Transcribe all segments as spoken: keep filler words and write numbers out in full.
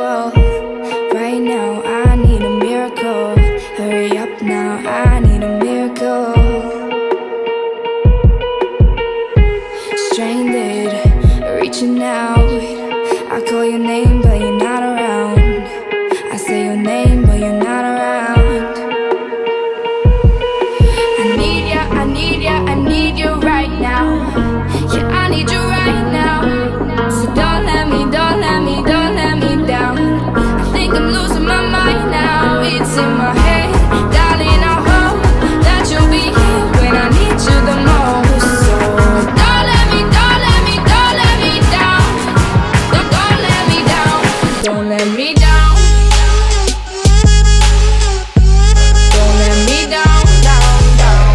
miracle. Right now, I need a miracle. Hurry up now, I need a miracle. Stranded, reaching out. I call your name, but you're not around. I say your name, but you're not around. I need ya, I need ya, I need you right now. Yeah, I need you right now. So don't let me, don't let me, don't let me down. I think I'm losing my mind now. It's in my head, darling, I hope that you'll be here when I need you the most. So don't let me, don't let me, don't let me down. Don't, don't let me down. Don't let me down. Don't let me down, down, down.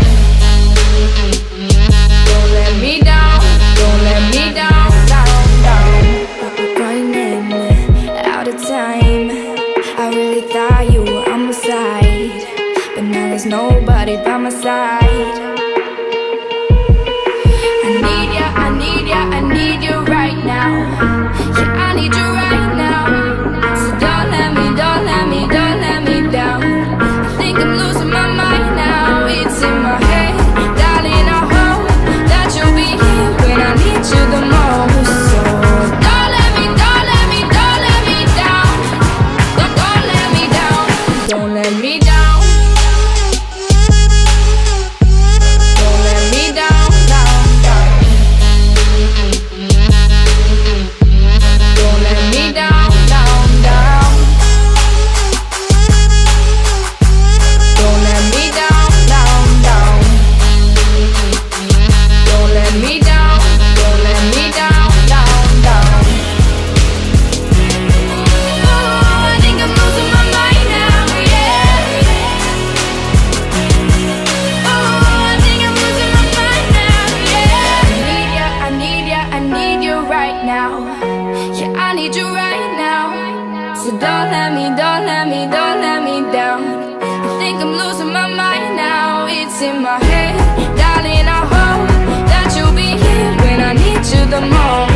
Don't let me down. Don't let me down, down, down. Running out of time. I really thought you were on my side, but now there's nobody by my side. I need ya, I need ya, I need you right now. Yeah, I need you right now. So don't let me, don't let me, don't let me down. I think I'm losing my mind now. It's in my head, darling, I hope that you'll be here when I need you the most. So don't let me, don't let me, don't let me down. Don't, don't let me down. Don't let me down. Don't let me down, down, down. Don't let me down, down, down. Don't let me down, down, down. Don't let me down, don't let me down, down, down. Oh, I think I'm losing my mind now, yeah. Oh, I think I'm losing my mind now, yeah. I need ya, I need ya, I need you right now. Yeah, I need you right now. So don't let me, don't let me, don't let me down. I think I'm losing my mind now. It's in my head, darling, I hope that you'll be here when I need you the most.